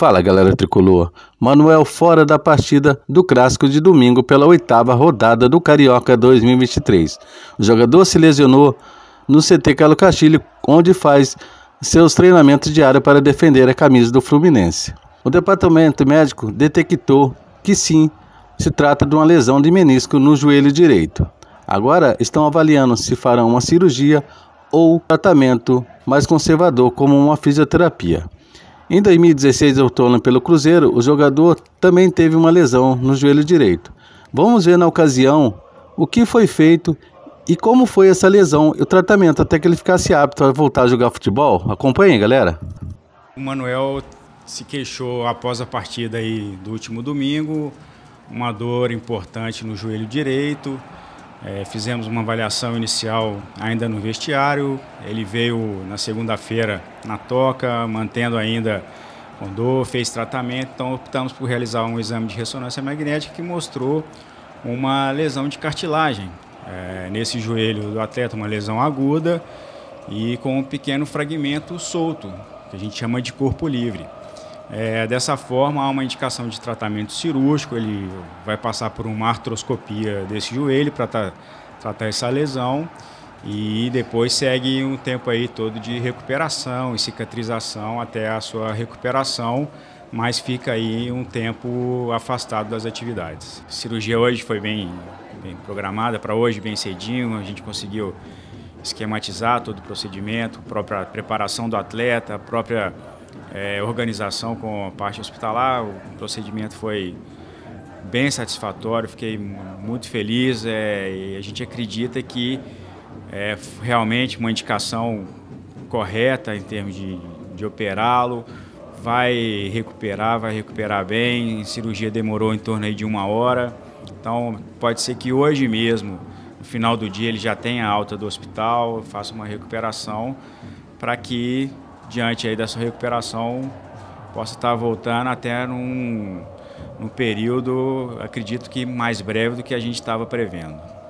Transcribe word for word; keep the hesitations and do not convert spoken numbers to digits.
Fala, galera tricolor. Manuel fora da partida do clássico de domingo pela oitava rodada do Carioca dois mil e vinte e três. O jogador se lesionou no C T Carlos Castilho, onde faz seus treinamentos diários para defender a camisa do Fluminense. O departamento médico detectou que sim, se trata de uma lesão de menisco no joelho direito. Agora estão avaliando se farão uma cirurgia ou tratamento mais conservador, como uma fisioterapia. Em dois mil e dezesseis, outono pelo Cruzeiro, o jogador também teve uma lesão no joelho direito. Vamos ver na ocasião o que foi feito e como foi essa lesão e o tratamento até que ele ficasse apto a voltar a jogar futebol. Acompanhem, galera. O Manuel se queixou após a partida aí do último domingo, uma dor importante no joelho direito. É, fizemos uma avaliação inicial ainda no vestiário. Ele veio na segunda-feira na toca, mantendo ainda com dor, fez tratamento. Então optamos por realizar um exame de ressonância magnética que mostrou uma lesão de cartilagem é, nesse joelho do atleta, uma lesão aguda e com um pequeno fragmento solto, que a gente chama de corpo livre. É, dessa forma, há uma indicação de tratamento cirúrgico. Ele vai passar por uma artroscopia desse joelho para tra tratar essa lesão e depois segue um tempo aí todo de recuperação e cicatrização até a sua recuperação, mas fica aí um tempo afastado das atividades. A cirurgia hoje foi bem, bem programada para hoje, bem cedinho. A gente conseguiu esquematizar todo o procedimento, a própria preparação do atleta, a própria É, organização com a parte hospitalar. O procedimento foi bem satisfatório, fiquei muito feliz é, e a gente acredita que é realmente uma indicação correta em termos de, de operá-lo. Vai recuperar, vai recuperar bem. A cirurgia demorou em torno aí de uma hora, então pode ser que hoje mesmo, no final do dia, ele já tenha alta do hospital, faça uma recuperação para que diante aí dessa recuperação, possa estar voltando até num, num período, acredito que mais breve do que a gente estava prevendo.